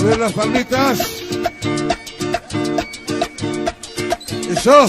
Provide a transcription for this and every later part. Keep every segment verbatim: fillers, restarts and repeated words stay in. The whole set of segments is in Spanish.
ver las palmitas. Eso.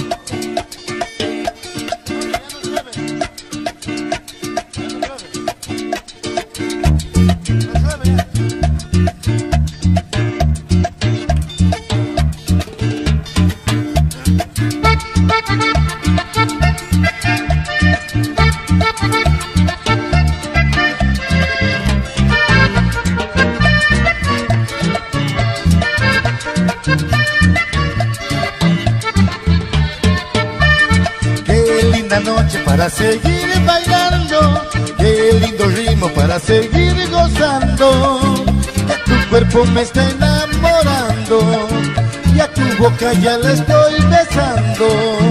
Noche para seguir bailando, qué lindo ritmo para seguir gozando, que tu cuerpo me está enamorando y a tu boca ya la estoy besando.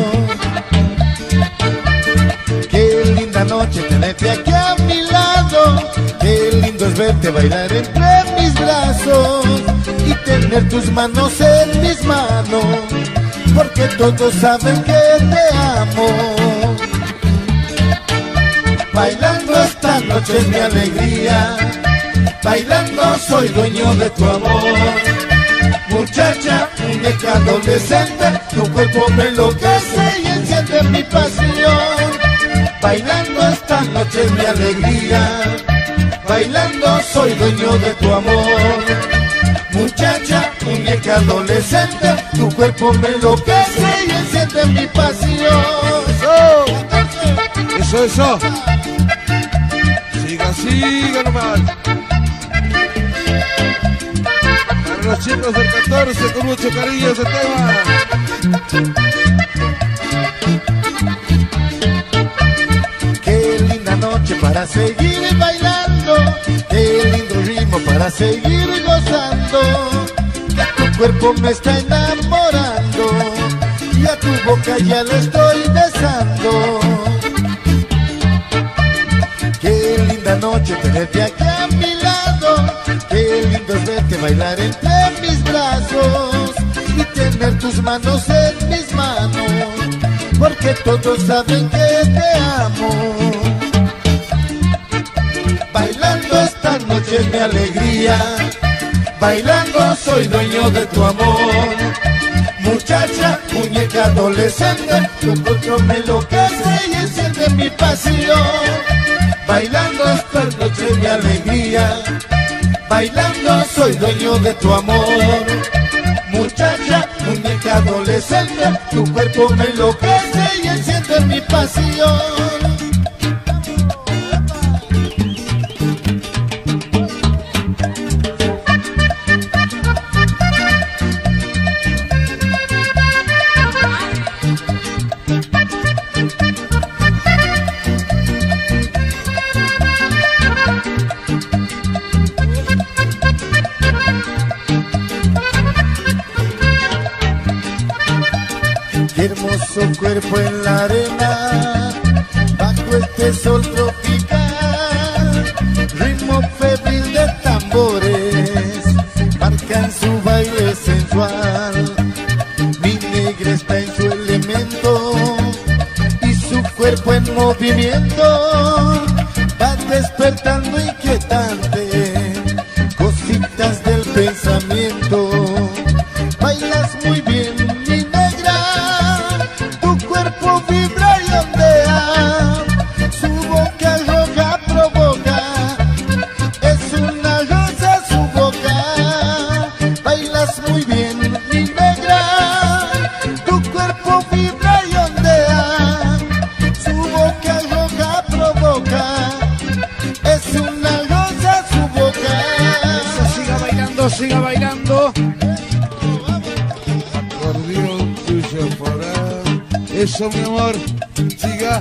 Qué linda noche tenerte aquí a mi lado, qué lindo es verte bailar entre mis brazos y tener tus manos en mis manos, porque todos saben que te amo. Bailando esta noche es mi alegría, bailando soy dueño de tu amor. Muchacha, muñeca adolescente, tu cuerpo me enloquece y enciende mi pasión. Bailando esta noche es mi alegría, bailando soy dueño de tu amor. Muchacha, muñeca adolescente, tu cuerpo me enloquece y enciende mi pasión. Eso, eso. Siga, siga nomás. Para los chicos del catorce con mucho cariño ese tema. Qué linda noche para seguir bailando, qué lindo ritmo para seguir gozando, que tu cuerpo me está enamorando y a tu boca ya la estoy besando. Qué linda noche tenerte aquí a mi lado, qué lindo es verte bailar entre mis brazos y tener tus manos en mis manos, porque todos saben que te amo. Bailando esta noche es mi alegría, bailando soy dueño de tu amor. Muchacha, muñeca adolescente, tu cuerpo me enloquece y enciende mi pasión. Bailando esta noche es mi alegría, bailando soy dueño de tu amor. Muchacha, muñeca adolescente, tu cuerpo me enloquece y enciende mi pasión. Qué hermoso cuerpo en la arena, bajo este sol tropical, ritmo febril de tambores, marcan su baile sensual. Mi negra está en su elemento y su cuerpo en movimiento, va despertando inquietante cositas del pensamiento. Bailas muy bien, mi negra, tu cuerpo vibra y ondea, su boca roja provoca, es una rosa su boca. Bailas muy bien, mi negra, tu cuerpo vibra y ondea, su boca roja provoca, es una rosa su boca. Eso, siga bailando, siga bailando. Eso, mi amor, siga.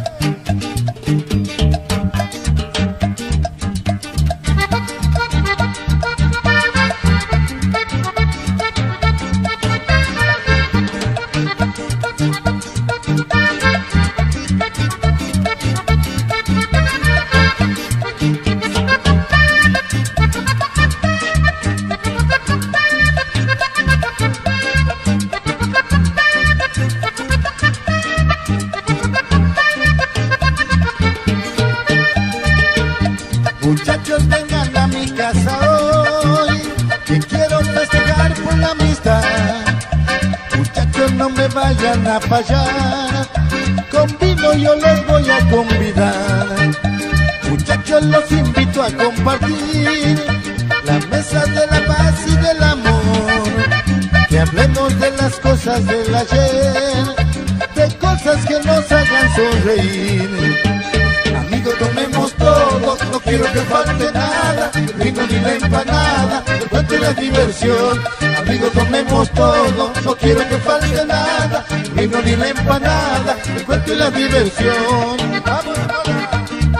Muchachos, vengan a mi casa hoy, que quiero festejar. festejar por la amistad. Muchachos, no me vayan a fallar, con vino yo les voy a convidar. Muchachos, los invito a compartir la mesa de la paz y del amor. Que hablemos de las cosas del ayer, de cosas que nos hagan sonreír. Amigo, tomemos todo, no quiero que falte nada, el vino ni la empanada, el cuento y la diversión. Amigo, tomemos todo, no quiero que falte nada, el vino ni la empanada, el cuento y la diversión. ¡Vamos, vamos!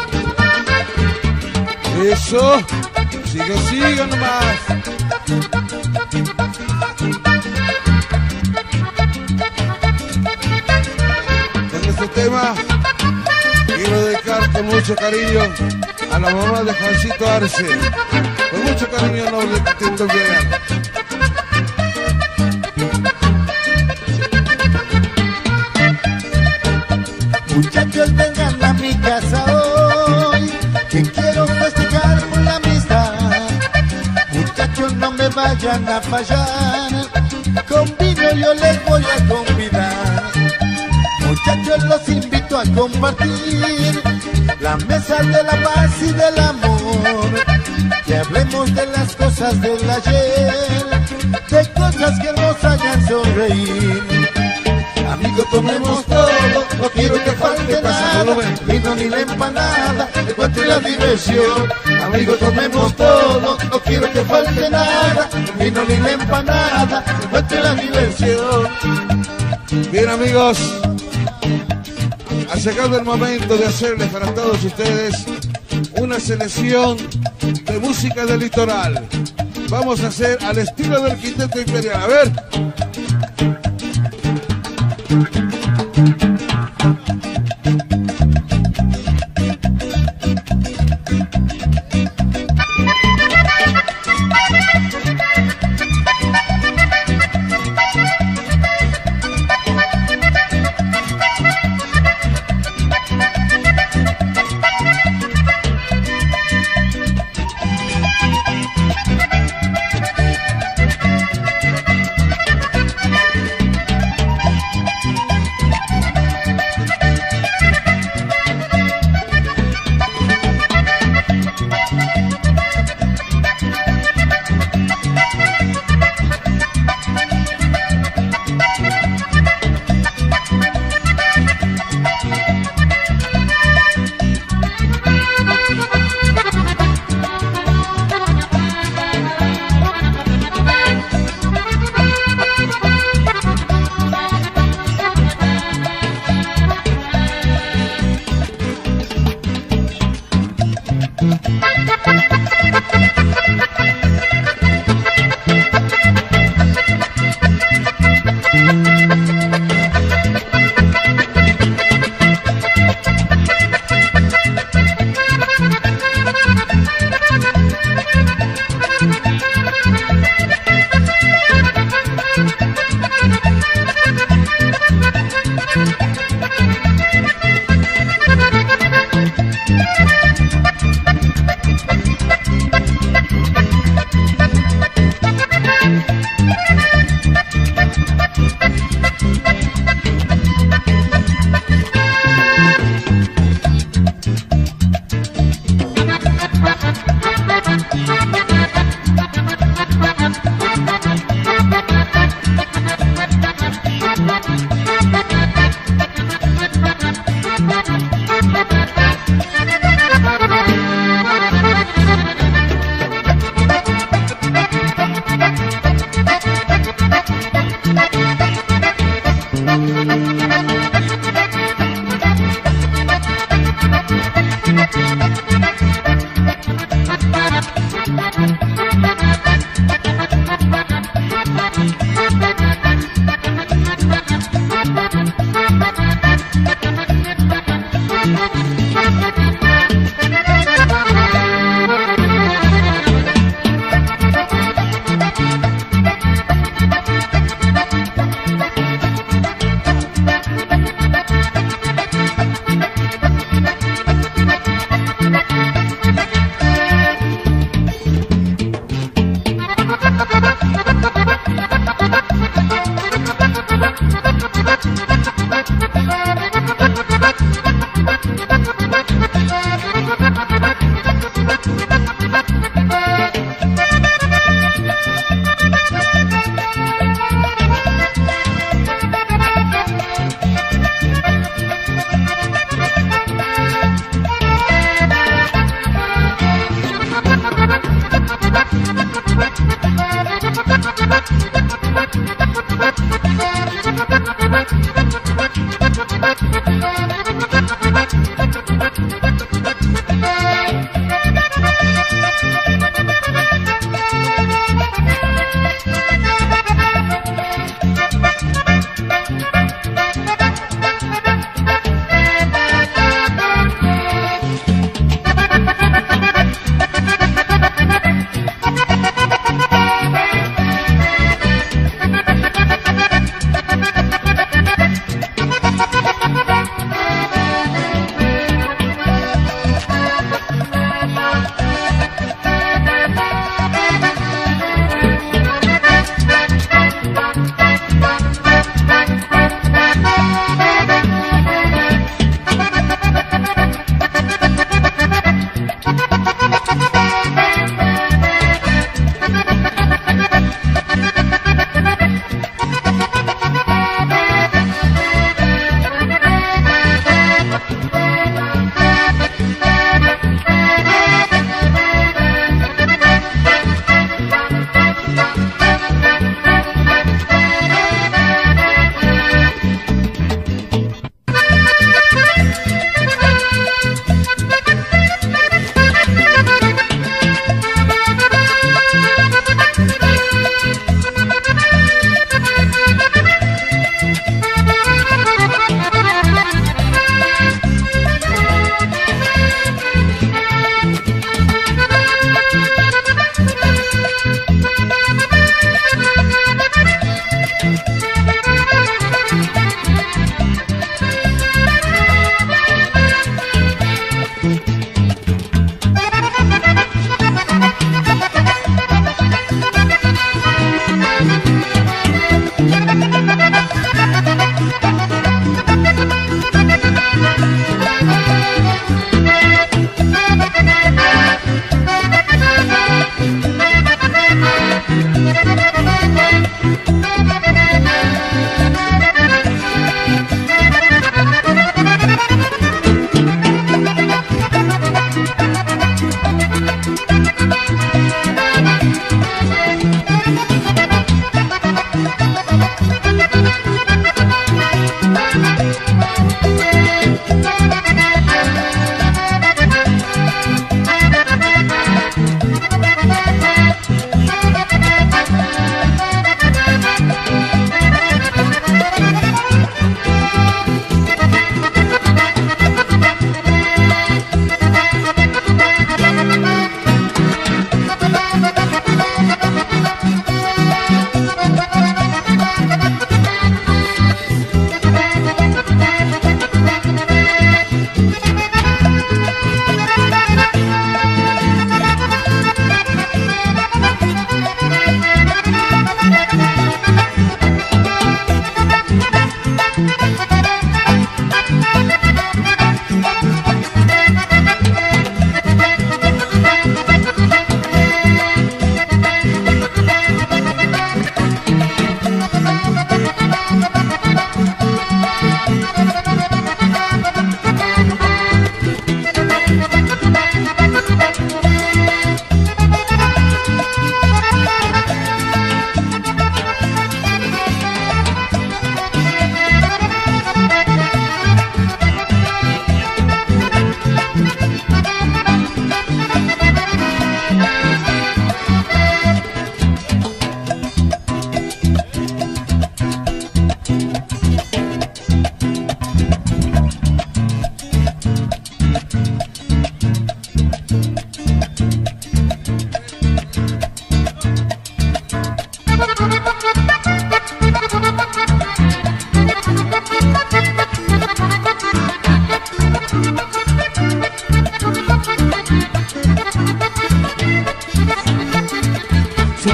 Eso, sigue, sigue nomás. En este tema quiero dedicar con mucho cariño a la mamá de Juancito Arce, con mucho cariño noble de Tito Viegas. Muchachos, vengan a mi casa hoy, que quiero festejar por la amistad. Muchachos, no me vayan a fallar, con vino yo les voy a convidar. Muchachos, los invito a compartir la mesa de la paz y del amor. Que hablemos de las cosas del ayer, de cosas que nos hagan sonreír. Amigo, tomemos todo, no quiero que falte nada, vino ni la empanada, el cuento y la diversión. Amigo, tomemos todo, no quiero que falte nada, vino ni la empanada, el cuento y la diversión. Bien, amigos, ha llegado el momento de hacerles para todos ustedes una selección de música del litoral. Vamos a hacer al estilo del Quinteto Imperial. A ver.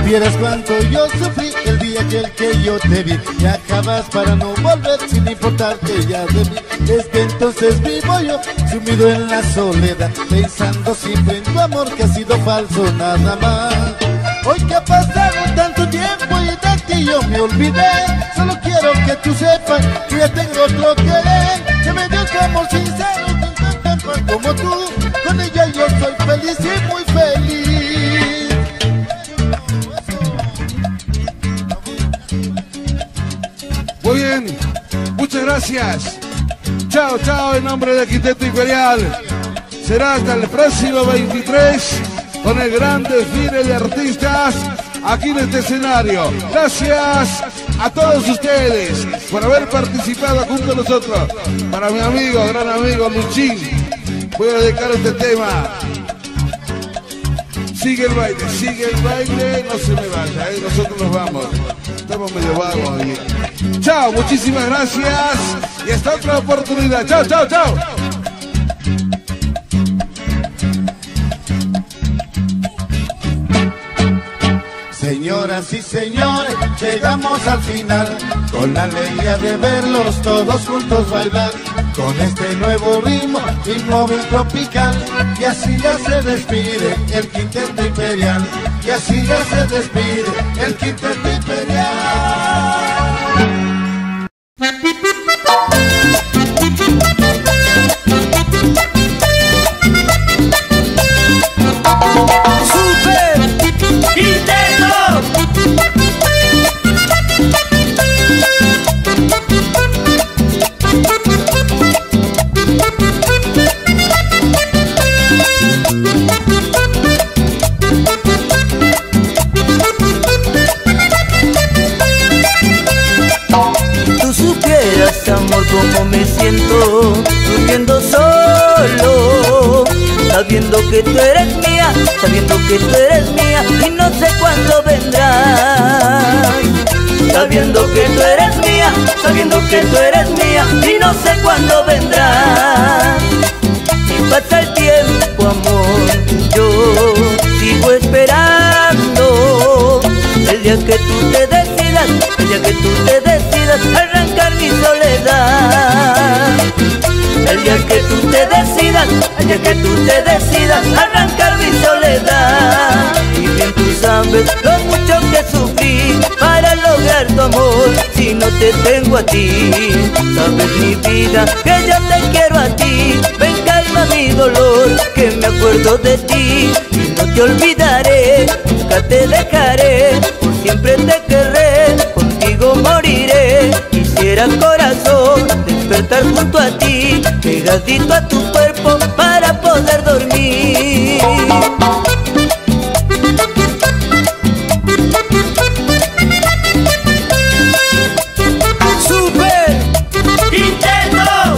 vieras cuánto yo sufrí el día aquel que yo te vi. Y acabas para no volver sin importarte ya de mí. Desde entonces vivo yo sumido en la soledad, pensando siempre en tu amor que ha sido falso nada más. Hoy que ha pasado tanto tiempo y de ti yo me olvidé, solo quiero que tú sepas que ya tengo otro querer, que me dio tu amor sincero, tan, tan, tan, como tú. Con ella yo soy feliz y muy feliz. Muy bien, muchas gracias. Chao, chao, en nombre de Quinteto Imperial. Será hasta el próximo veintitrés con el gran desfile de artistas aquí en este escenario. Gracias a todos ustedes por haber participado junto a nosotros. Para mi amigo, gran amigo Luchín, voy a dedicar este tema. Sigue el baile, sigue el baile, no se me vaya, ¿eh? Nosotros nos vamos. Estamos medio vagos ahí. Chao, muchísimas gracias y hasta otra oportunidad. Chao, chao, chao. Señoras y señores, llegamos al final, con la alegría de verlos todos juntos bailar, con este nuevo ritmo, ritmo bien tropical. Y así ya se despide el Quinteto Imperial, y así ya se despide el Quinteto Imperial. Amor, como me siento durmiendo solo, sabiendo que tú eres mía, sabiendo que tú eres mía y no sé cuándo vendrás. Sabiendo que tú eres mía, sabiendo que tú eres mía y no sé cuándo vendrás. Y pasa el tiempo, amor, yo sigo esperando el día que tú te decidas, el día que tú te decidas arrancar mi soledad. El día que tú te decidas, el día que tú te decidas arrancar mi soledad. Y bien tú sabes lo mucho que sufrí para lograr tu amor si no te tengo a ti. Sabes mi vida que yo te quiero a ti. Ven, calma mi dolor, que me acuerdo de ti y no te olvidaré, nunca te dejaré, por siempre te querré, contigo moriré. Quisiera, corazón, despertar junto a ti, pegadito a tu cuerpo para poder dormir. ¡Super Quinteto!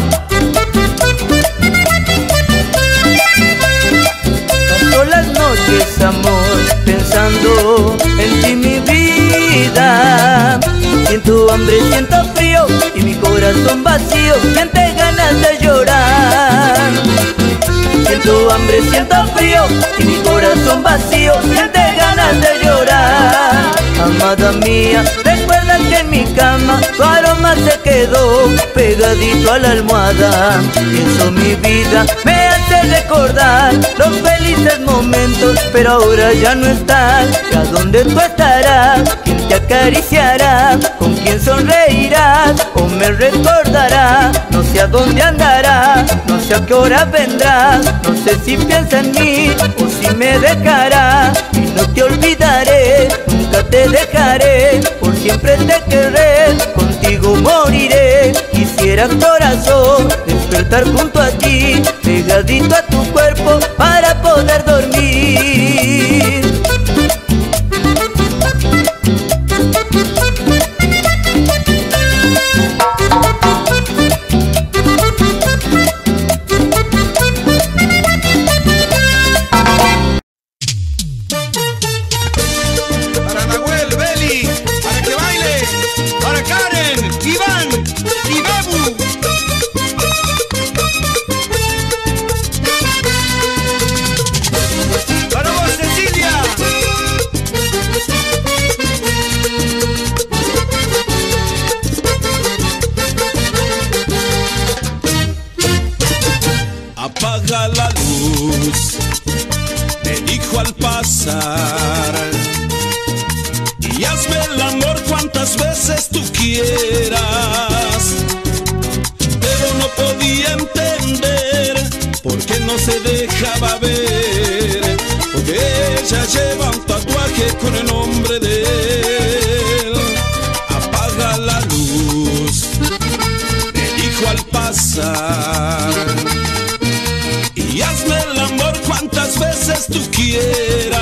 Paso las noches, amor, pensando en ti, mi vida. Siento hambre, siento frío y mi corazón vacío siente ganas de llorar. Siento hambre, siento frío y mi corazón vacío siente ganas de llorar. Amada mía, recuerda que en mi cama tu aroma se quedó pegadito a la almohada. Pienso mi vida, me hace recordar los felices momentos, pero ahora ya no estás. ¿Y a dónde tú estarás? ¿Quién te acariciará? ¿Con quién sonreirás? ¿O me recordará? No sé a dónde andará, no sé a qué hora vendrá. No sé si piensa en mí o si me dejará. Y no te olvidaré, nunca te dejaré, por siempre te querré, contigo moriré. Quisiera, corazón, despertar junto a ti, pegadito a tu cuerpo para poder dormir. dijo al pasar: y hazme el amor cuantas veces tú quieras. Pero no podía entender por qué no se dejaba ver, porque ella lleva un tatuaje con el nombre de él. Apaga la luz, me dijo al pasar, y hazme el amor cuantas veces tú quieras.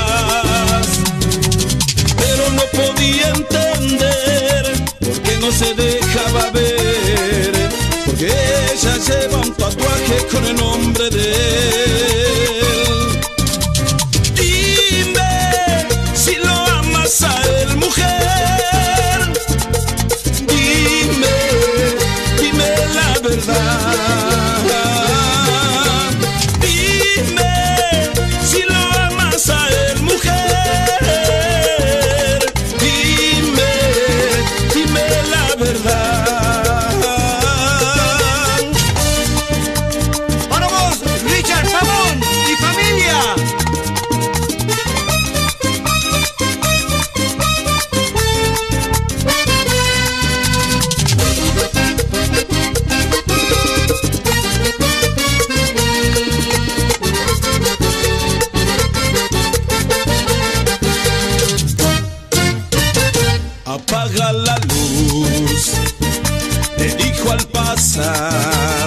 Pero no podía entender por qué no se dejaba ver, porque ella lleva un tatuaje con el nombre de él. Dime si lo amas a él, mujer. Dime, dime la verdad. Dime si lo amas a él, mujer. Dime, dime la verdad. ¡Vamos, Richard Pavón y familia! Apaga la luz, te dijo al pasar,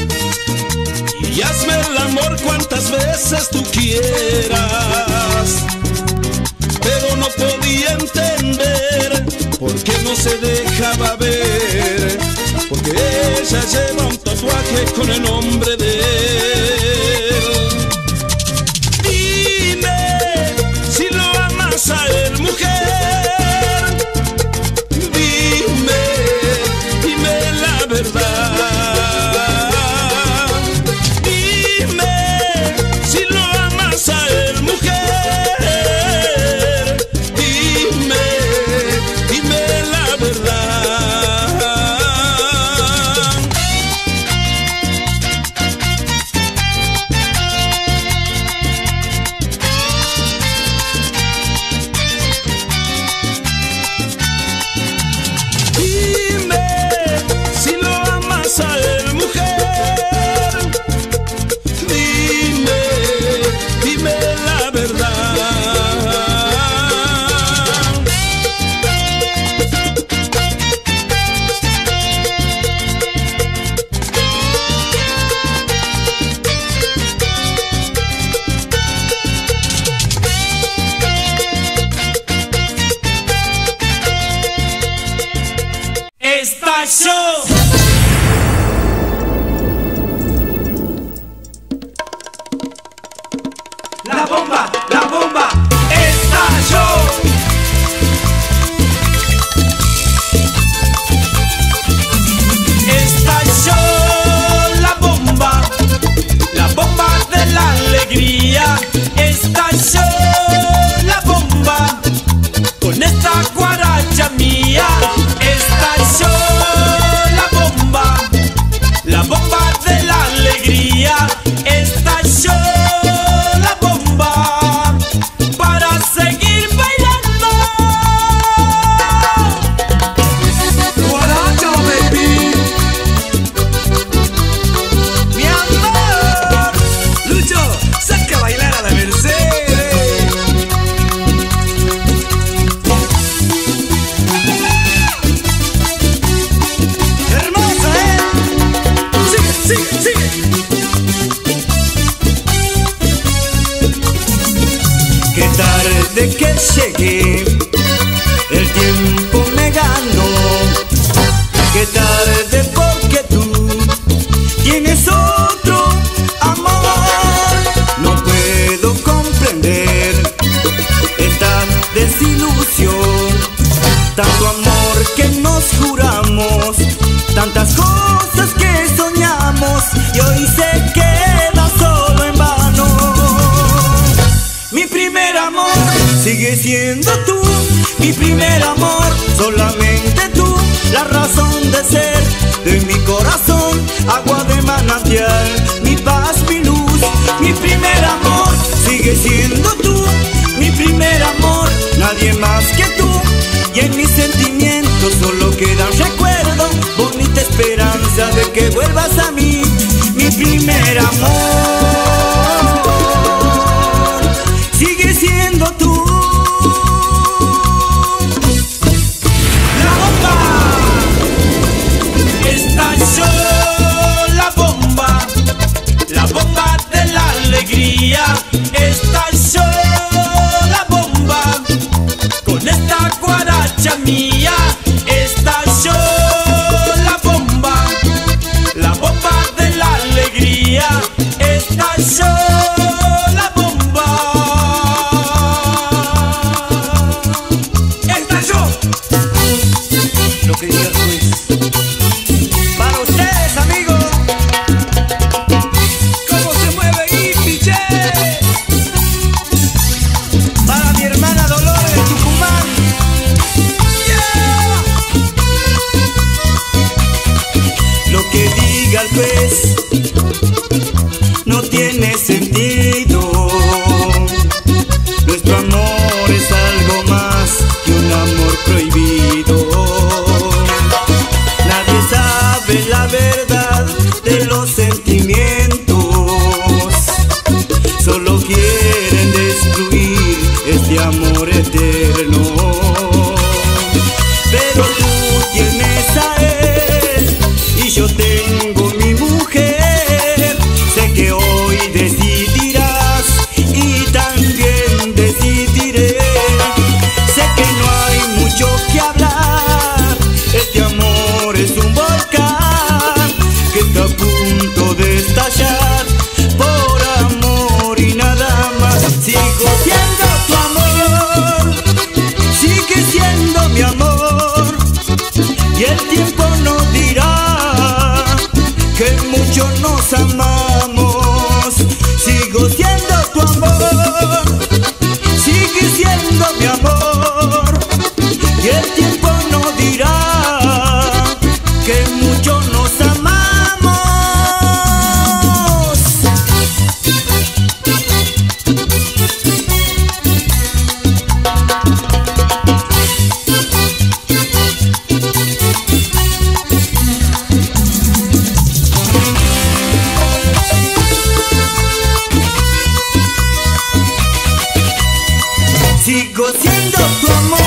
y hazme el amor cuantas veces tú quieras. Pero no podía entender por qué no se dejaba ver, porque ella lleva un tatuaje con el nombre de él. Dime si lo amas a él, mujer. Dime, dime la verdad. Dime si lo amas a él, mujer. Dime, dime la verdad. Dime si lo amas a él, mujer. Dime, dime la verdad. Estación. La bomba, la bomba, estalló. Estalló la bomba, la bomba de la alegría. Estalló la bomba con esta guaracha mía. Estalló la bomba, la bomba de la alegría. Estalló la bomba para seguir bailando. Guaracha, baby. Mi amor, Lucho, saca a bailar a la Mercedes. Hermosa, ¿eh? Sigue, sigue, sigue. Qué tarde que llegué, el tiempo me ganó. Qué tarde porque tú tienes otro amor. No puedo comprender esta desilusión. Tanto amor que nos juramos, tantas cosas que soñamos, y hoy se queda solo en vano. Mi primer amor sigue siendo tú, mi primer amor, solamente tú, la razón de ser de mi corazón, agua de manantial, mi paz, mi luz. Mi primer amor sigue siendo tú, siendo tú. La bomba, estalló la bomba, la bomba de la alegría. Estalló la bomba con esta guaracha mía. Estalló la bomba, la bomba de la alegría. Estalló la bomba. Estalló. Lo que diga el juez. Para ustedes, amigos. ¿Cómo se mueve Ipiche? Para mi hermana Dolores de Tucumán. Yeah. Lo que diga el juez no tiene sentido. Nuestro amor es algo más que un amor prohibido. Nadie sabe la verdad de los sentimientos. Solo quieren destruir este amor eterno. Pero tú tienes a él y yo tengo mi mujer. Sé que hoy decidirás y también decidiré. Sé que no hay mucho que hablar. Este amor es un volcán que está a punto de estallar. Por amor y nada más. Sigo siendo tu amor, sigue siendo mi amor. Y el tiempo nos dirá que mucho nos amamos. Sigo siendo tu amor, sigue siendo mi amor. Y el tiempo nos dirá que mucho nos amamos. Sigo siendo tu amor.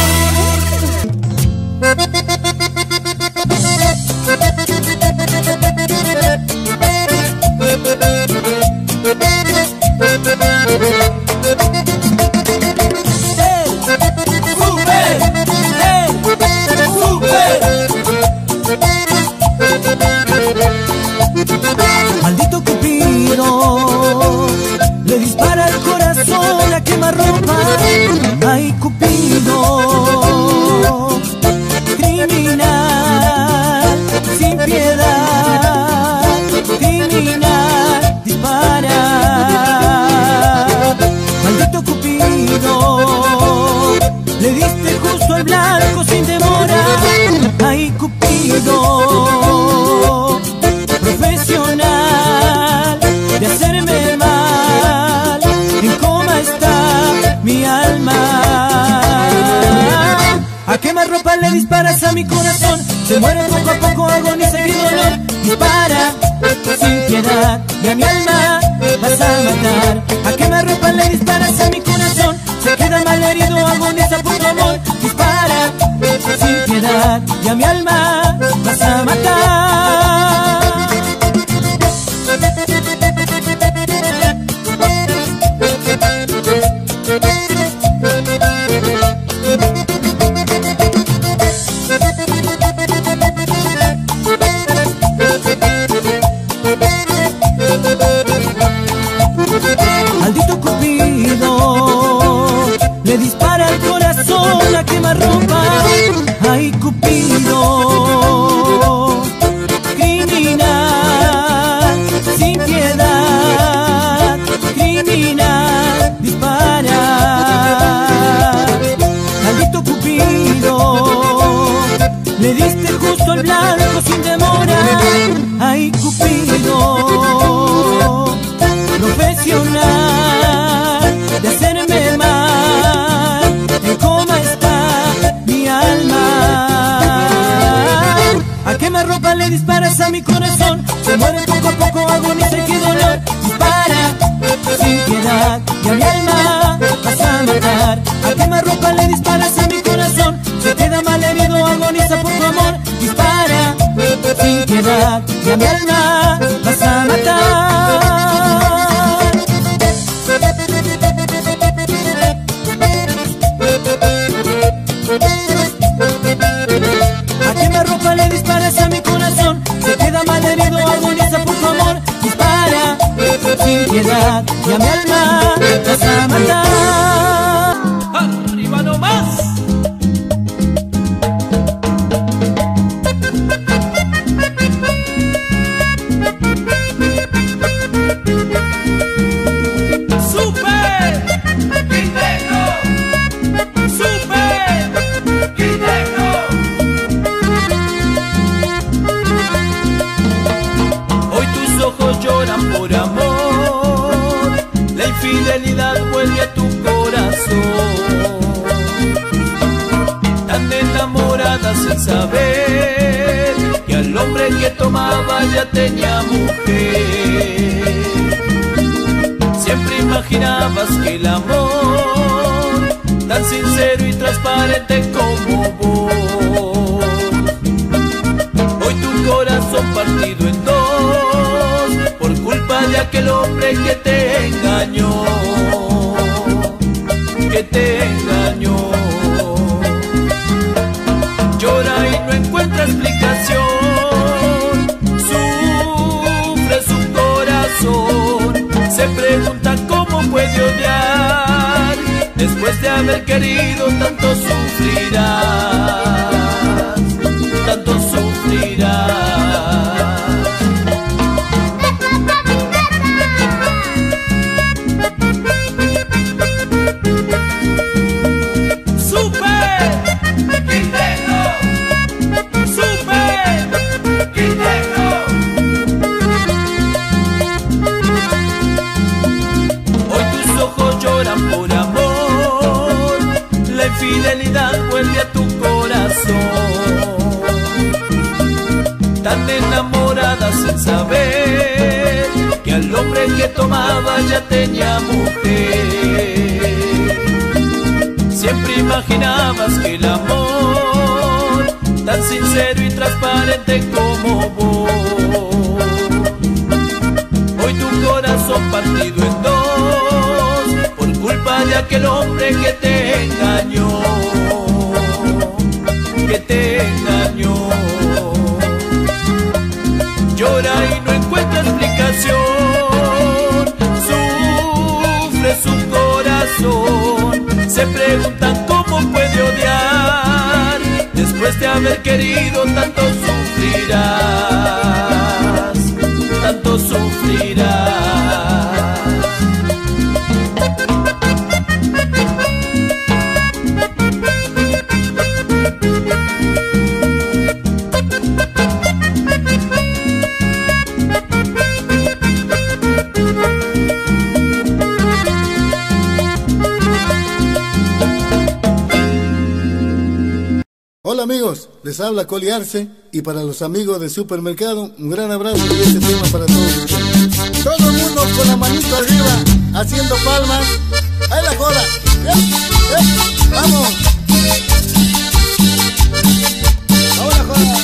Maldito Cupido le dispara al corazón a quemarropa. Ay, Cupido, criminal, sin piedad, criminal, dispara. Maldito Cupido, le diste justo al blanco sin demora. Ay, Cupido, profesional de hacerme mal. En coma está mi alma. A quemarropa le disparas a mi corazón. Se muere poco a poco, agoniza y dolor. Dispara sin piedad y a mi alma vas a matar. A quemarropa le disparas a mi corazón. Se queda mal herido, agoniza por tu amor. Dispara sin piedad y a mi alma vas a matar. Maldito Cupido, le dispara al corazón a quemarropa. Ay, Cupido, criminal, sin piedad, criminal, dispara. Maldito Cupido, le diste justo al blanco sin demora. Ay, Cupido, profesional de hacerme mal. En coma está mi alma. A quemarropa le disparas a mi corazón. Se muere poco a poco, agoniza y qué dolor. Dispara sin piedad y a mi alma vas a matar. piedad y a mi alma vas a matar. A quemarropa le disparas a mi corazón, se queda malherido, agoniza por tu amor. Dispara sin piedad y a mi alma vas a matar. ¡Arriba nomás! Por amor, la infidelidad vuelve a tu corazón. Tan enamorada sin saber que al hombre que tomaba ya tenía mujer. Siempre imaginabas que el amor, tan sincero y transparente como vos, hoy tu corazón partido en dos por culpa de aquel hombre que te engañó, que te engañó. Llora y no encuentra explicación, sufre su corazón, se pregunta cómo puede odiar, después de haber querido tanto sufrirás, tanto sufrirás. Fidelidad vuelve a tu corazón, tan enamorada sin saber que al hombre que tomaba ya tenía mujer. Siempre imaginabas que el amor, tan sincero y transparente como vos, hoy tu corazón partido en dos por culpa de aquel hombre que te engañó, que te engañó. Llora y no encuentra explicación, sufre su corazón, se preguntan cómo puede odiar, después de haber querido tanto sufrirás, tanto sufrirás. Hola amigos, les habla Coli Arce y para los amigos del supermercado un gran abrazo y este tema para todos ustedes. Todo el mundo con la manito arriba, haciendo palmas. ¡Ahí la joda! ¡Eh! ¡Eh! ¡Vamos! ¡Vamos la joda!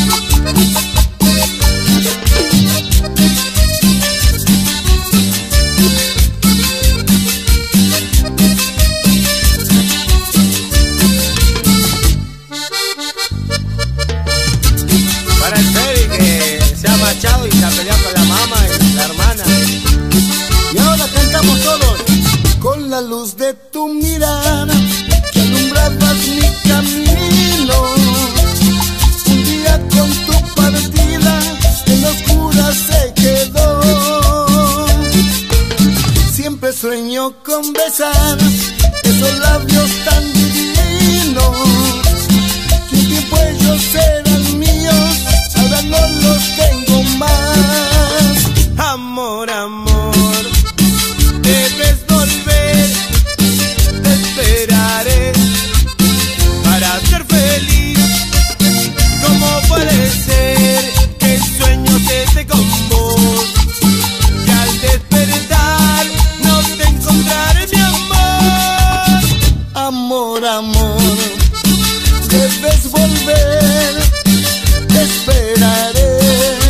Y se ha peleado con la mamá y la hermana. Y ahora cantamos todos. Con la luz de tu mirada que alumbrabas mi camino, un día con tu partida en la oscura se quedó. Siempre sueño con besar esos labios tan divinos, que un tiempo ellos eran míos, ahora no los tengo más. Amor, amor, debes volver, te esperaré para ser feliz. ¿Cómo puede ser que el sueño se esté con vos y al despertar no te encontraré, mi amor? Amor, amor, debes volver, te esperaré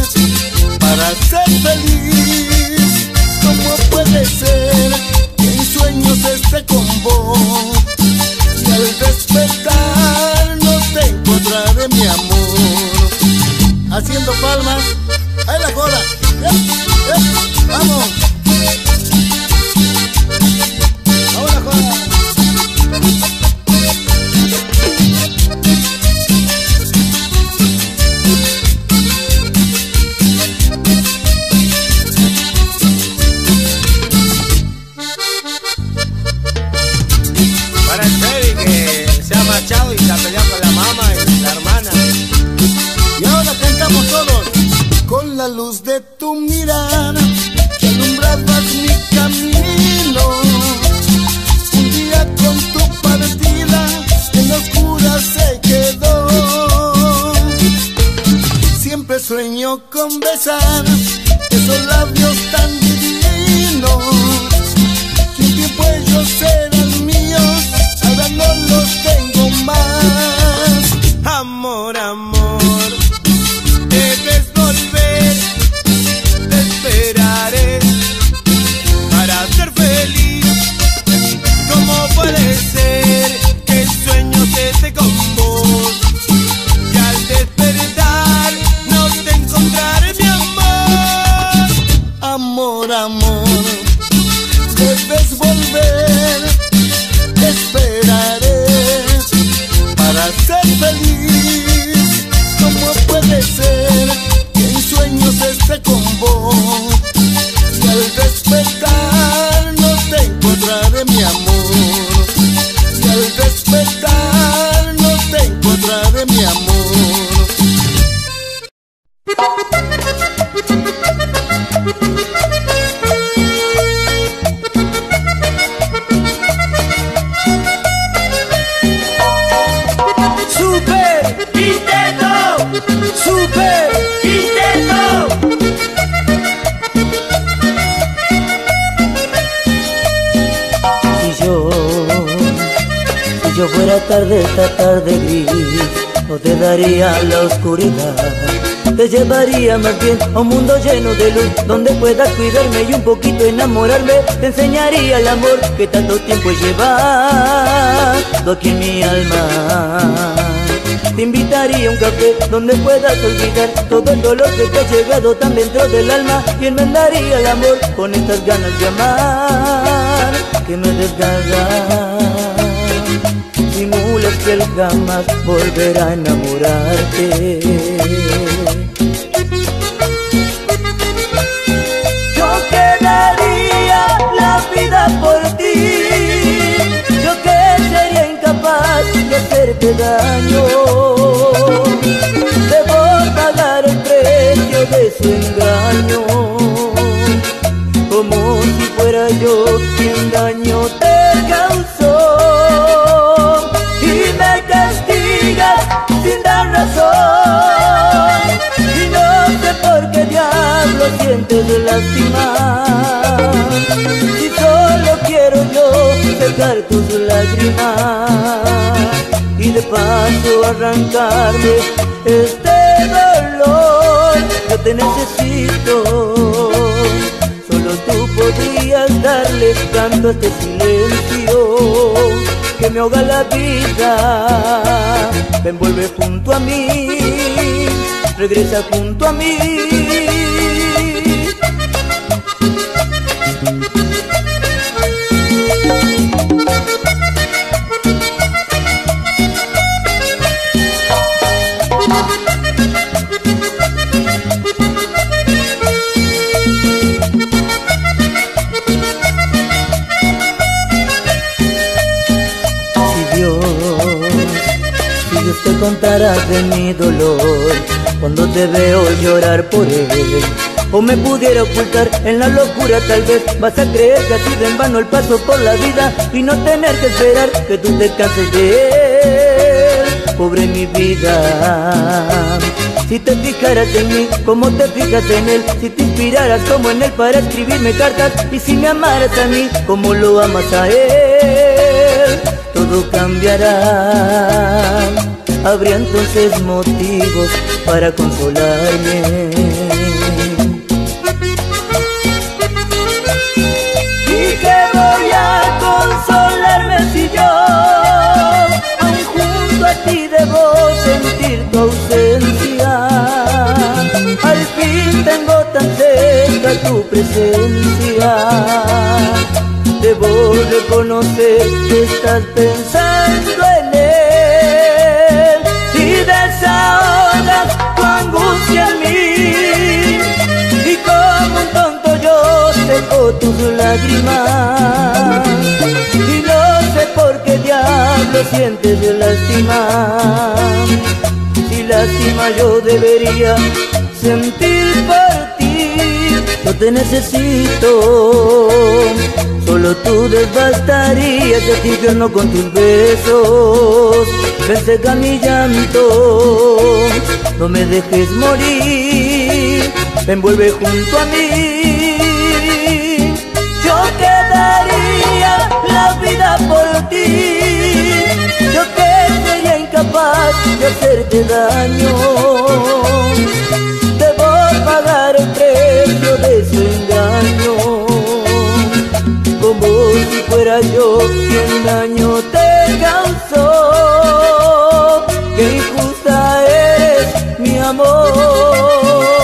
machado y se ha peleado con la mamá y la hermana. Y ahora cantamos todos. Con la luz de tu mirada que alumbrabas mi camino, un día con tu partida en la oscura se quedó. Siempre sueño con besar esos labios tan divinos, que un tiempo ellos eran míos, ahora no los tengo más. Amor, amor, debes volver, te esperaré para ser feliz. ¿Cómo puede ser que el sueño se esté con vos y al despertar no te encontraré, mi amor? Amor, amor, debes volver, te esperaré para ser feliz. ¿Cómo puede ser que en sueños esté con vos y al despertar no te encontraré, mi amor? Y al despertar no te encontraré, mi amor. Super Quinteto, Super Quinteto. Si yo, si yo fuera tarde, esta tarde gris, no te daría la oscuridad. Te llevaría más bien a un mundo lleno de luz, donde puedas cuidarme y un poquito enamorarme. Te enseñaría el amor que tanto tiempo he llevado aquí en mi alma. Te invitaría a un café donde puedas olvidar todo el dolor que te ha llegado tan dentro del alma, y enmendaría el amor con estas ganas de amar que me desgarran. Simulas que él jamás volverá a enamorarte. Yo quedaría la vida por ti, yo que sería incapaz de hacerte daño. Debo pagar el precio de su engaño, como si fuera yo quien daño te causó. Y me castigas sin dar razón, y no sé por qué diablo sientes lástima, si solo quiero yo secar tus lágrimas y de paso arrancarme este dolor. Yo te necesito, solo tú podrías darle canto a este silencio que me ahoga la vida. Ven, vuelve junto a mí, regresa junto a mí. Te contarás de mi dolor cuando te veo llorar por él, o me pudiera ocultar en la locura. Tal vez vas a creer que ha sido en vano el paso por la vida y no tener que esperar que tú te canses de él. Pobre mi vida, si te fijaras en mí como te fijas en él, si te inspiraras como en él para escribirme cartas, y si me amaras a mí como lo amas a él, todo cambiará. Habría entonces motivos para consolarme. ¿Y qué voy a consolarme si yo, aun junto a ti, debo sentir tu ausencia? Al fin tengo tan cerca tu presencia. Debo reconocer que estás pensando en él y desahogas tu angustia en mí, y como un tonto yo seco tus lágrimas, y no sé por qué diablos lo sientes de lástima, y lástima yo debería sentir por ti. No te necesito, solo tú desbastarías este infierno con tus besos. Ven, seca mi llanto, no me dejes morir, envuelve junto a mí. Yo quedaría la vida por ti, yo que sería incapaz de hacerte daño. Debo pagar el precio de su engaño, como si fuera yo quien daño te causó. Qué injusta eres, mi amor.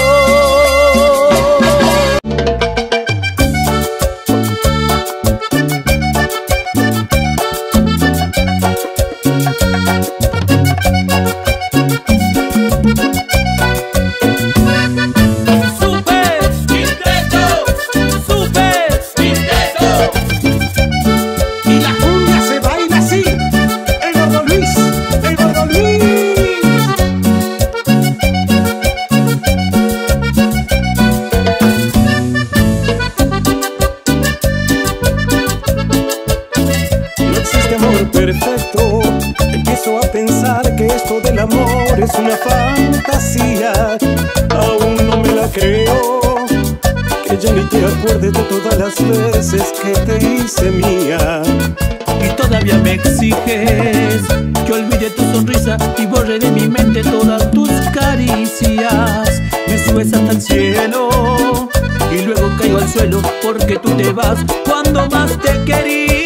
Perfecto, empiezo a pensar que esto del amor es una fantasía. Aún no me la creo, que ya ni te acuerdes de todas las veces que te hice mía. Y todavía me exiges que olvide tu sonrisa y borre de mi mente todas tus caricias. Me subes hasta el cielo y luego caigo al suelo porque tú te vas cuando más te quería.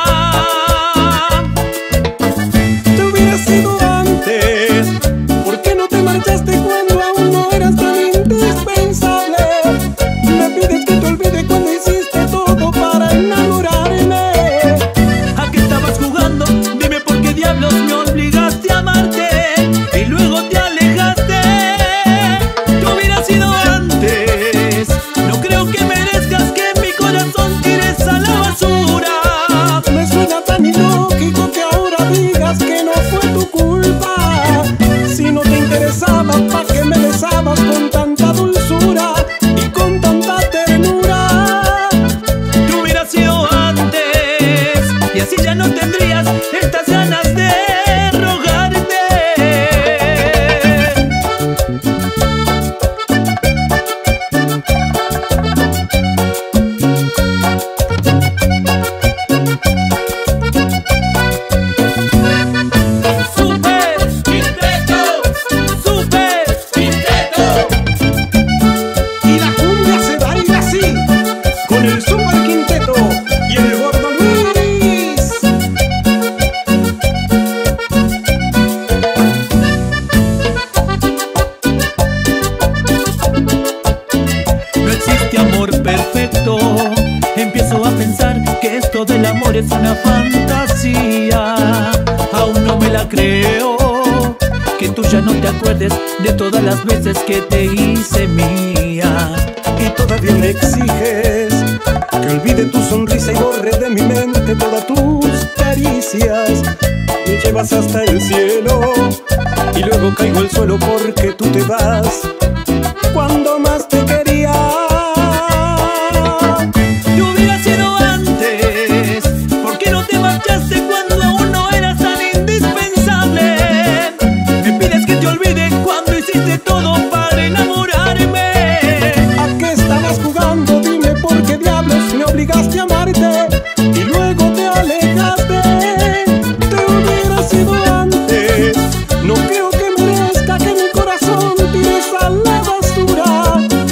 Sido antes, ¿por qué no te marchaste cuando aún no eras tan indispensable? Me pides que te olvide cuando hiciste todo para enamorarme. ¿A qué estabas jugando? Dime por qué diablos me obligaste a amarte y luego te alejaste. ¿Qué hubiera sido antes? No creo que merezcas que mi corazón tires a la basura. Me suena tan ilógico que ahora digas que no fue tu culpa. Si no te interesaba, ¿pa' qué me besabas con tanta dulzura y con tanta ternura? Tú hubieras sido antes y así ya no tendrías estas ganas de rogarte. Empiezo a pensar que esto del amor es una fantasía. Aún no me la creo, que tú ya no te acuerdes de todas las veces que te hice mía. Y todavía me exiges que olvide tu sonrisa y borre de mi mente todas tus caricias. Me llevas hasta el cielo y luego caigo al suelo porque tú te vas cuando más te quería. Cuando aún no eras tan indispensable, me pides que te olvide cuando hiciste todo para enamorarme. ¿A qué estabas jugando? Dime por qué diablos me obligaste a amarte y luego te alejaste. Te hubiera sido antes, no creo que merezca que mi corazón tires a la basura.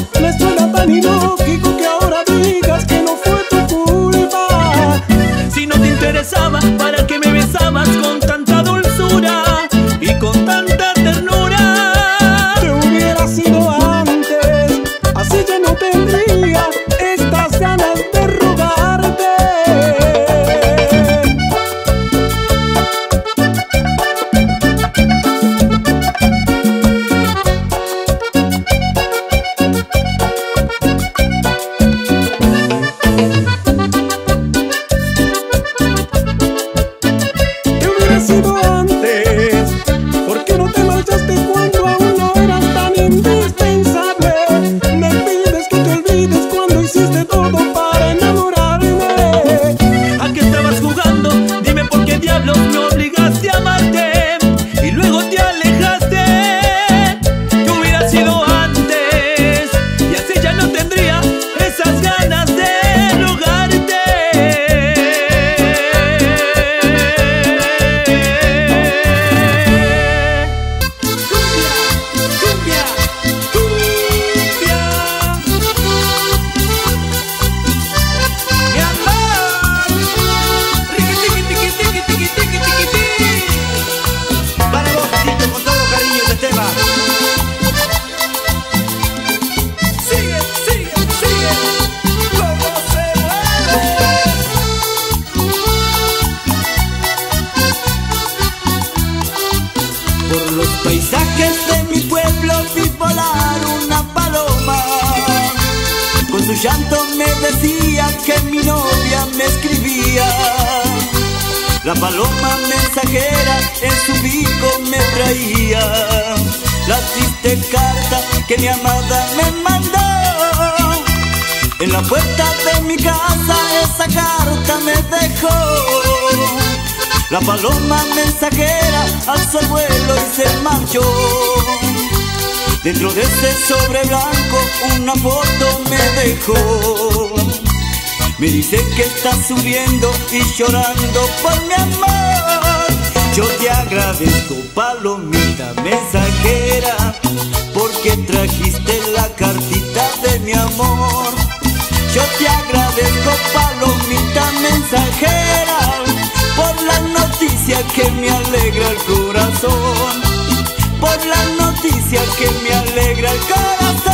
paisajes de mi pueblo vi volar una paloma. Con su llanto me decía que mi novia me escribía. La paloma mensajera en su bico me traía la triste carta que mi amada me mandó. En la puerta de mi casa esa carta me dejó. La paloma mensajera alzó el vuelo y se marchó. Dentro de ese sobre blanco una foto me dejó. Me dice que está subiendo y llorando por mi amor. Yo te agradezco, palomita mensajera, porque trajiste la cartita de mi amor. Yo te agradezco, palomita mensajera, por la noticia que me alegra el corazón, por la noticia que me alegra el corazón.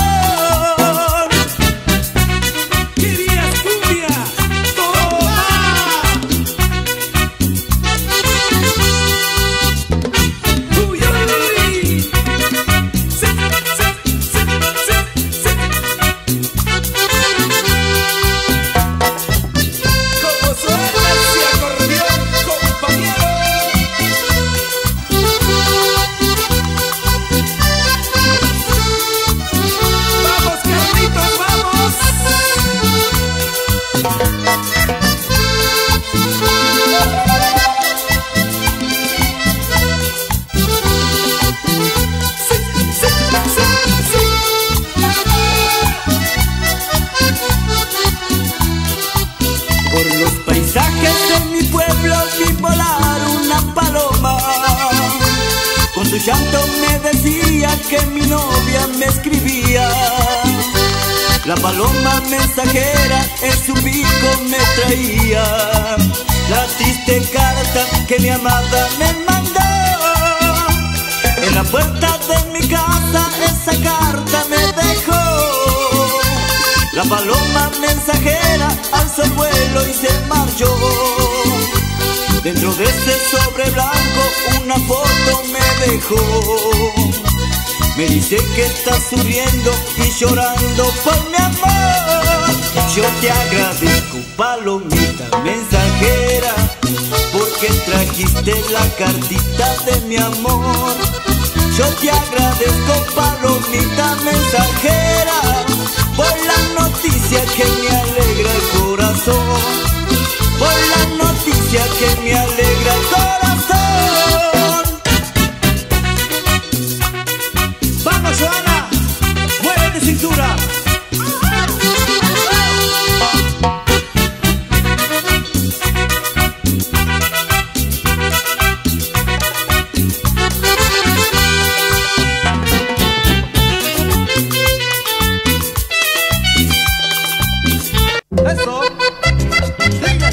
¿Querías cumbia? ¡Toma! ¡Uy, uy, uy! ¡Sí, sí, sí, sí, sí! Como suena ese acordeón, compañero. ¡Vamos, Carlitos, vamos! ¡Sí, sí, sí, sí! Por los paisajes de mi pueblo vi volar una paloma. Con su llanto me decía que mi novia me escribía. La paloma mensajera en su bico me traía la triste carta que mi amada me mandó. En la puerta de mi casa esa carta me dejó. La paloma mensajera alzó el vuelo y se marchó. Dentro de ese sobre blanco una foto me dejó. Me dice que está sufriendo y llorando por mi amor. Yo te agradezco, palomita mensajera, porque trajiste la cartita de mi amor. Yo te agradezco, palomita mensajera, por la noticia que me alegra el corazón, por la noticia que me alegra el corazón. ¡Vamos, Joana! ¡Mueve de cintura! Eso. Sigue,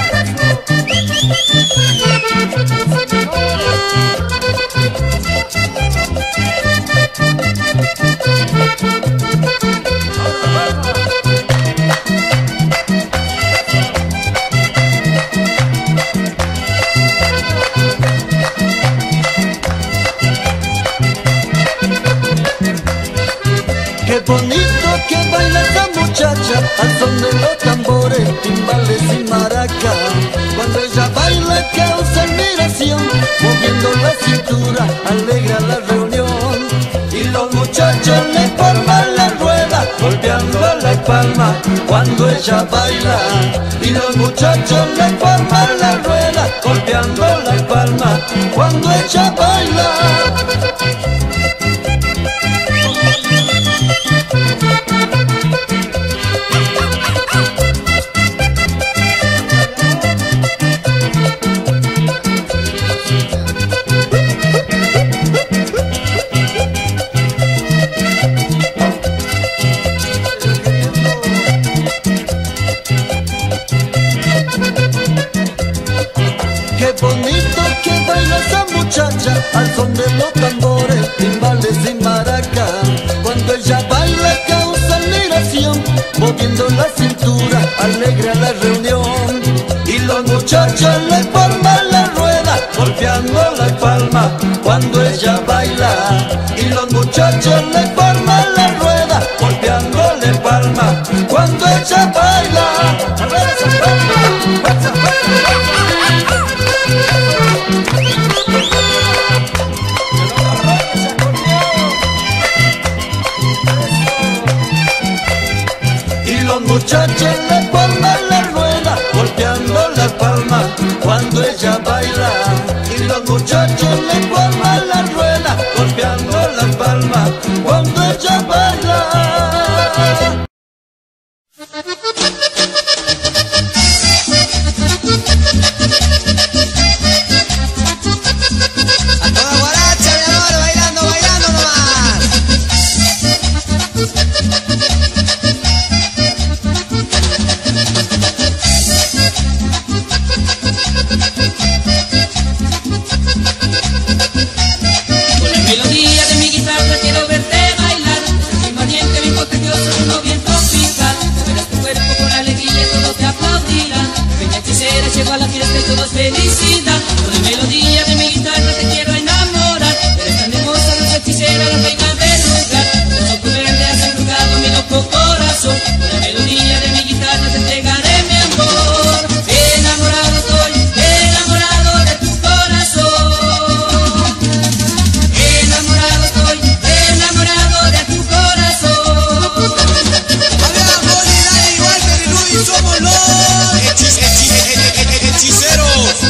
Qué bonito que baila esa muchacha al son de los tambores, timbales y maracas. Cuando ella baila causa admiración, moviendo la cintura alegra la reunión. Y los muchachos le forman la rueda, golpeando la palma cuando ella baila. Y los muchachos le forman la rueda, golpeando la palma cuando ella baila. Qué bonito que baila esa muchacha al son de los tambores, timbales y maracas. Cuando ella baila causa admiración, moviendo la cintura alegra la reunión. Y los muchachos le forman la rueda, golpeando la palma cuando ella baila. muchachos le forman la rueda, golpeando las palmas cuando ella baila. Y los muchachos le forman la rueda, golpeando las palmas cuando ella baila. Llego a la fiesta y todo es felicidad. Con la melodía de mi guitarra te quiero enamorar. Eres tan hermosa, dulce hechicera, la reina del lugar. Los ojos verdes has embrujado mi loco corazón. Con la melodía de mi guitarra te entregaré mi amor. Enamorado estoy, enamorado de tu corazón. Enamorado estoy, enamorado de tu corazón. Hablamos de Dani, Walter y Luis, somos los hechiceros.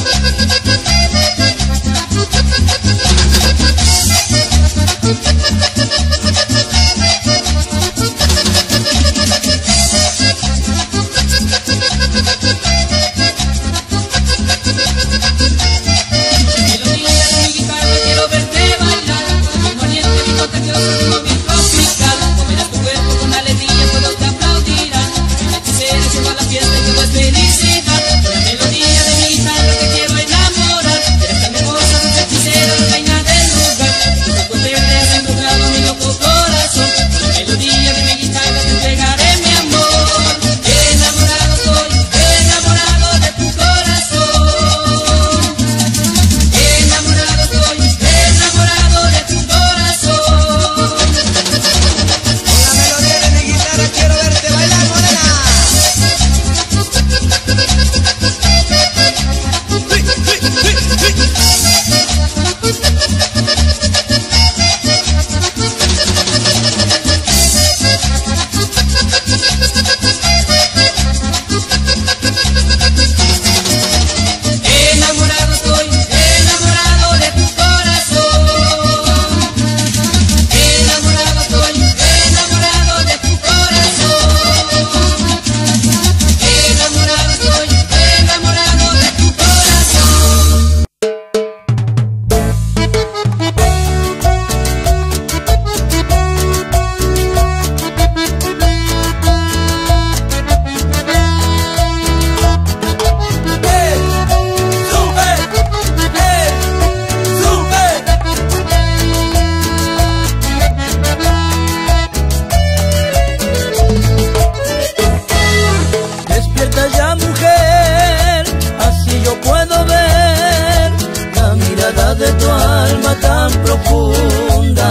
de tu alma tan profunda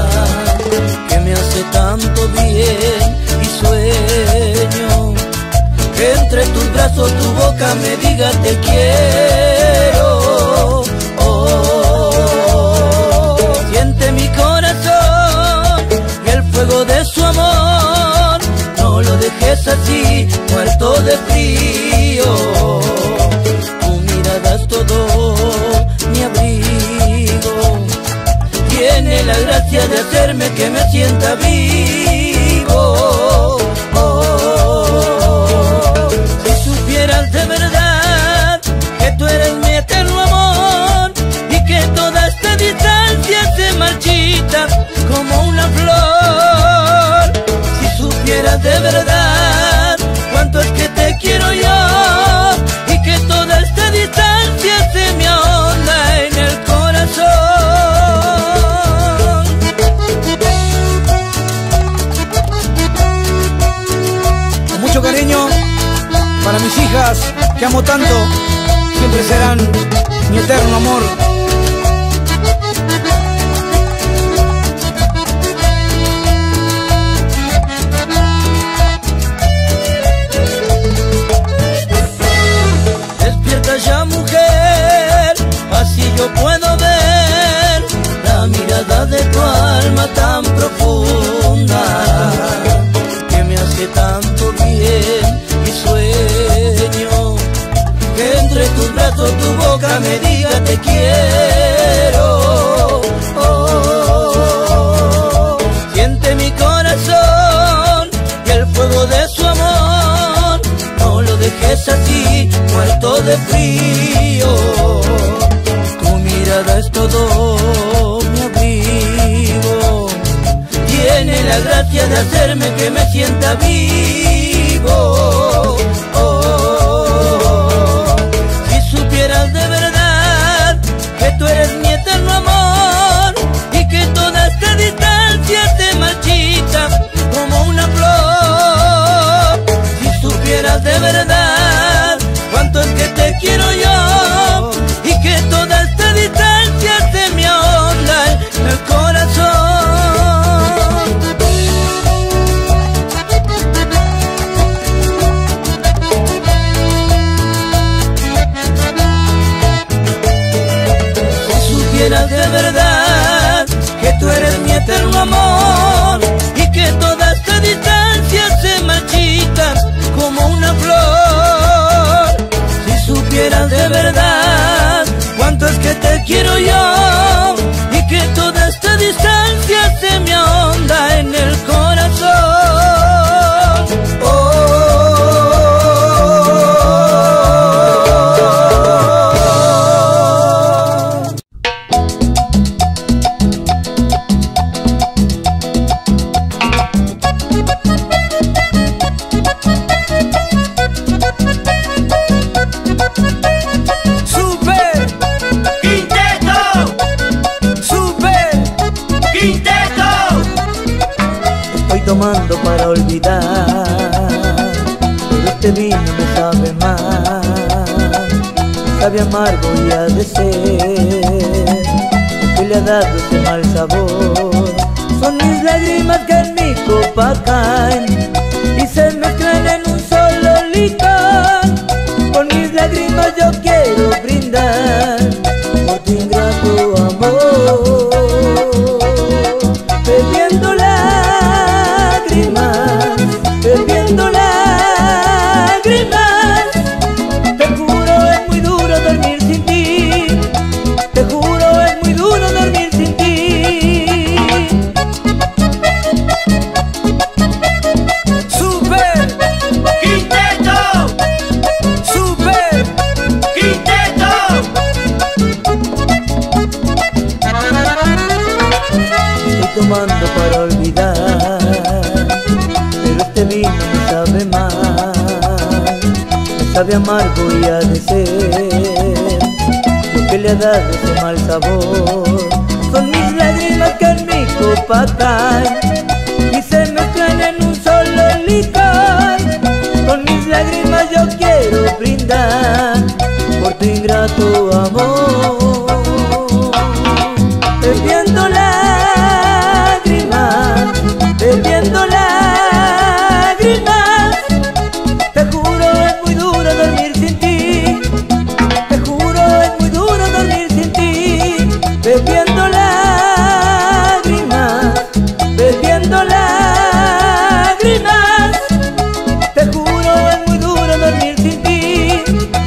que me hace tanto bien y sueño que entre tus brazos tu boca me diga te quiero. Oh, siente mi corazón y el fuego de su amor, no lo dejes así muerto de frío. Tu mirada es todo mi abrigo, tiene la gracia de hacerme que me sienta vivo. Oh, si supieras de verdad que tú eres mi eterno amor y que toda esta distancia se marchita como una flor. Si supieras de verdad cuánto es que te quiero yo y que toda esta distancia se me ahonda en el corazón. Con mucho cariño para mis hijas que amo tanto, siempre serán mi eterno amor. Ya mujer, así yo puedo ver la mirada de tu alma tan profunda que me hace tanto bien boca me diga te quiero. Oh, siente mi corazón y el fuego de su amor, no lo dejes así, muerto de frío. Tu mirada es todo mi abrigo, tiene la gracia de hacerme que me sienta vivo. Oh, si supieras de verdad que tú eres mi eterno amor y que toda esta distancia te marchita como una flor. Si supieras de verdad cuánto es que te quiero yo y que toda esta distancia se me ahonda en el corazón. De verdad que tú eres mi eterno amor y que toda esta distancia se marchita como una flor. Si supieras de verdad cuánto es que te quiero yo y que toda esta distancia se me ahonda en el corazón. Tomando para olvidar, pero este vino me sabe mal, sabe amargo y ha de ser, que le ha dado ese mal sabor. Son mis lágrimas que en mi copa caen y se mezclan en un solo licor. Con mis lágrimas yo quiero brindar por tu ingrato amor, bebiendo lágrimas, bebiendo lágrimas. Te juro es muy duro dormir sin ti, te juro es muy duro dormir sin ti. Super Quinteto, Super Quinteto. Estoy tomando para olvidar, pero este vino me sabe mal, me sabe amargo y ha de ser lo que le ha dado ese mal sabor. Son mis lágrimas que en mi copa caen y se mezclan en un solo licor. Con mis lágrimas yo quiero brindar por tu ingrato amor, bebiendo lágrimas, bebiendo lágrimas. Te juro es muy duro dormir sin ti, te juro es muy duro dormir sin ti. Bebiendo lágrimas, bebiendo lágrimas. Te juro es muy duro dormir sin ti,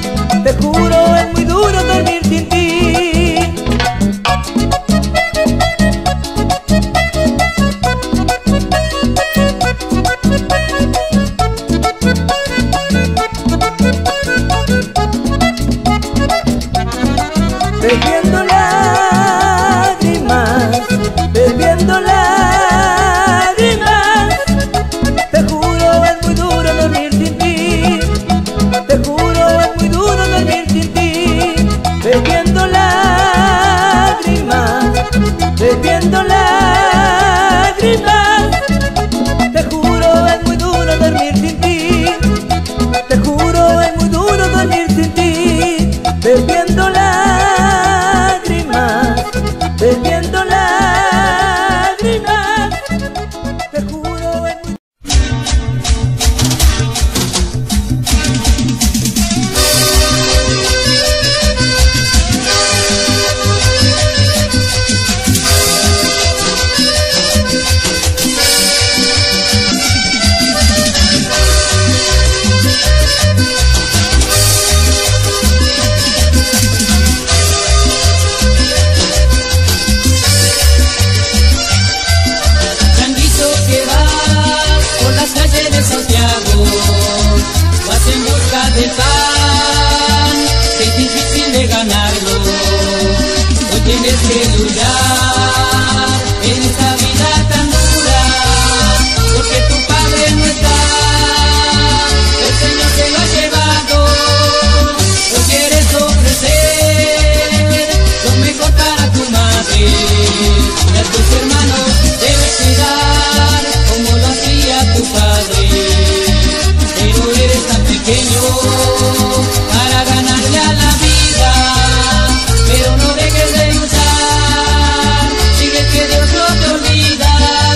tienes que luchar en esta vida tan dura, porque tu padre no está, el Señor se lo ha llevado. No quieres ofrecer lo mejor para tu madre y a tus hermanos debes cuidar como lo hacía tu padre, pero eres tan pequeño para ganarle a la vida, pero no dejes de luchar, sigue que Dios no te olvida.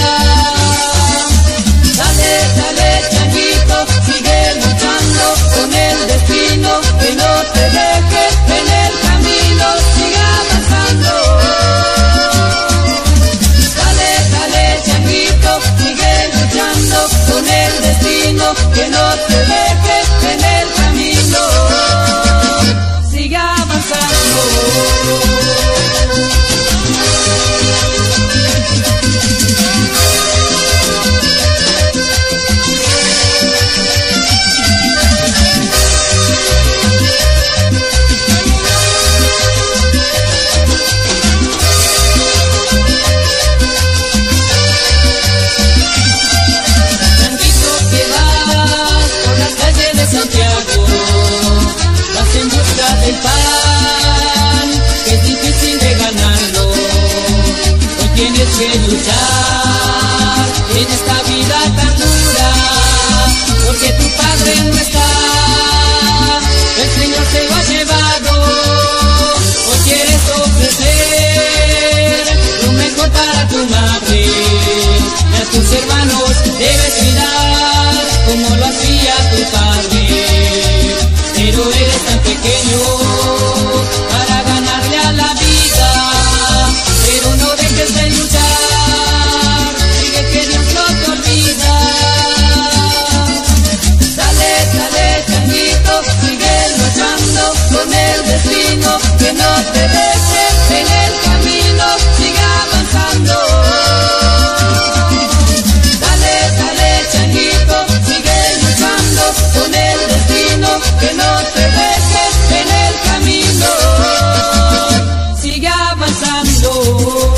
Dale, dale, changuito, sigue luchando con el destino, que no te dejes en el camino, sigue avanzando. Dale, dale, changuito, sigue luchando con el destino, que no te dejes en el camino, sigue avanzando. Changuito, que vas por las calles de Santiago, vas en busca del pan, que es difícil de ganarlo. Hoy tienes que luchar en esta vida tan dura, porque tu padre no está, el Señor se lo ha llevado. Hoy quieres ofrecer lo mejor para tu madre y a tus hermanos debes cuidar como lo hacía tu padre, pero eres tan pequeño para ganarle a la vida, pero no dejes de luchar, sigue que Dios no te olvida. Dale, dale, changuito, sigue luchando con el destino, que no te dejes en el camino, sigue avanzando. Dale, dale, changuito, sigue luchando con el destino, que no te dejes en el camino, sigue avanzando.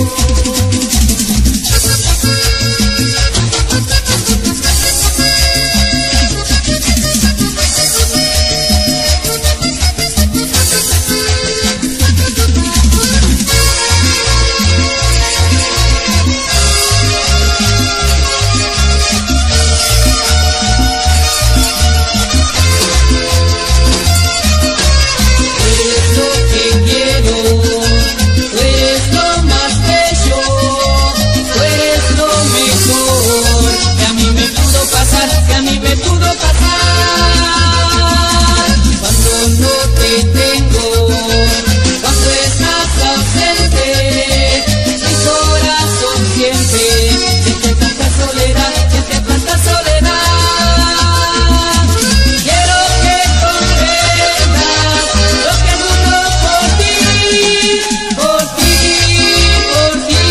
Eres lo que quiero, tú eres lo más bello, tú eres lo mejor, que a mí me pudo pasar, que a mí me pudo pasar. Cuando no te tengo, cuando estás ausente, mi corazón siente, siente tanta soledad, siente tanta soledad. Quiero que comprendas lo que juro por ti, por ti, por ti.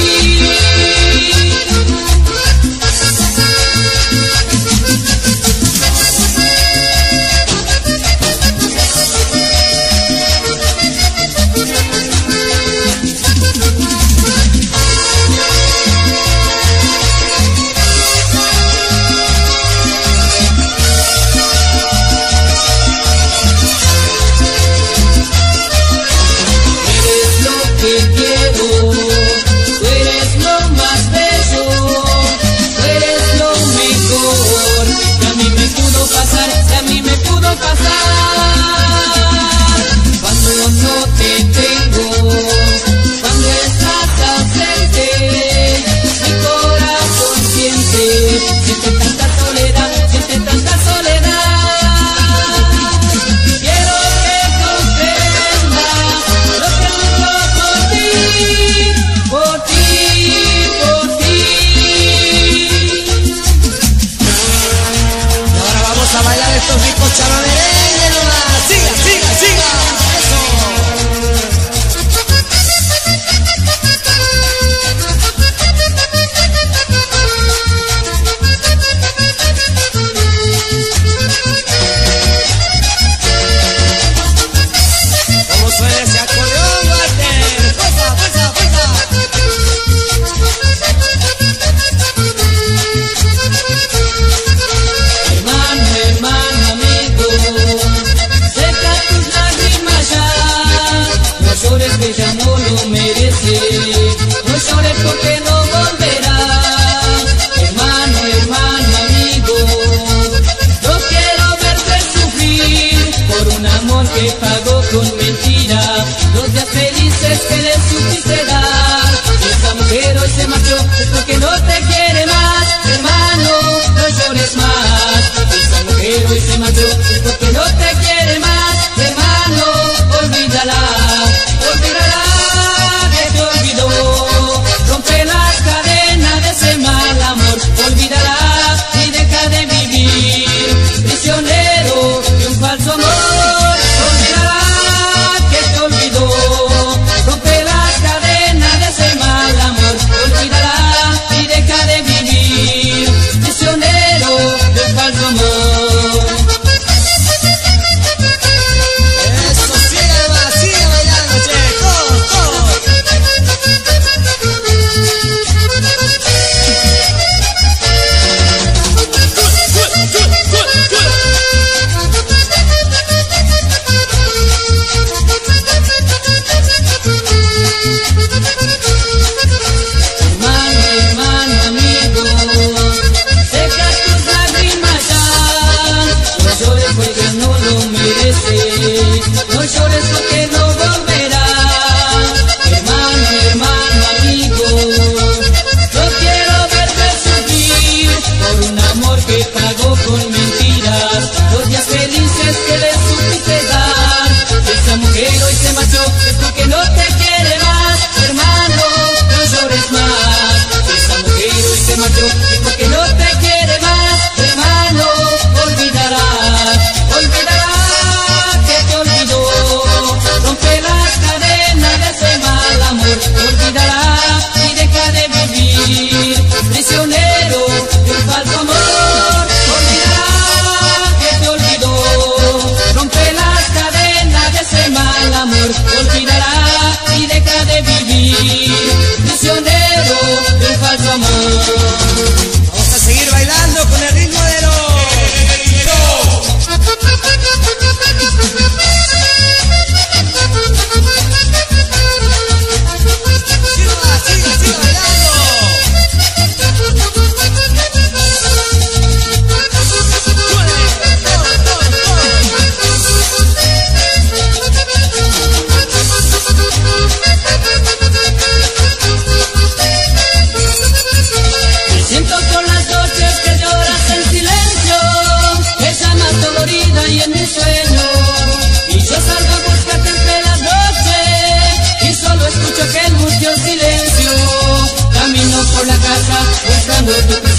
Eres lo que quiero, tú eres lo más bello, tú eres lo mejor, que a mí me pudo pasar, que a mí me pudo pasar. Cuando no te tengo, cuando estás ausente, mi corazón siente, siente tanta soledad, siente tanta soledad. Quiero que comprendas lo que juro por ti, por ti, por ti. Y ahora vamos a bailar estos ricos charaleres.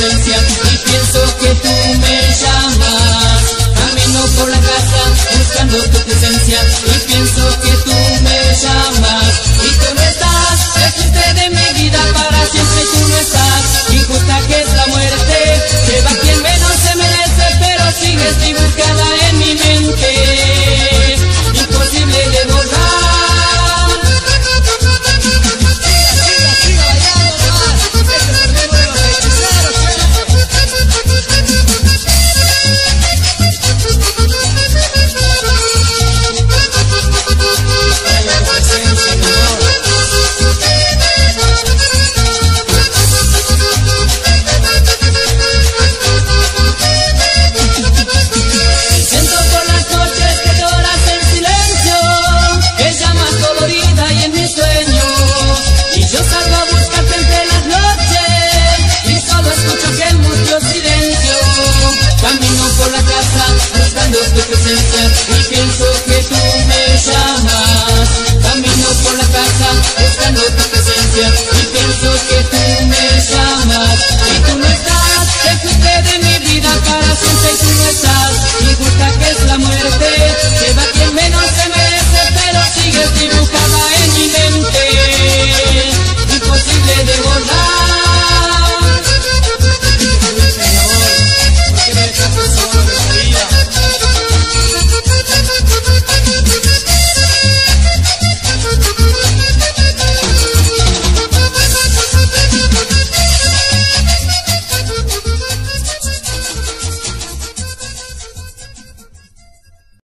presencia y pienso que tú me llamas. Camino por la casa buscando tu presencia y pienso que tú me llamas. Y tú no estás, te fuiste de mi vida para siempre, tú no estás. Injusta que es la muerte, se va quien menos se merece, pero sigues dibujada en mi mente, imposible de borrar. Tu presencia y pienso que tú me llamas. Camino por la casa buscando tu presencia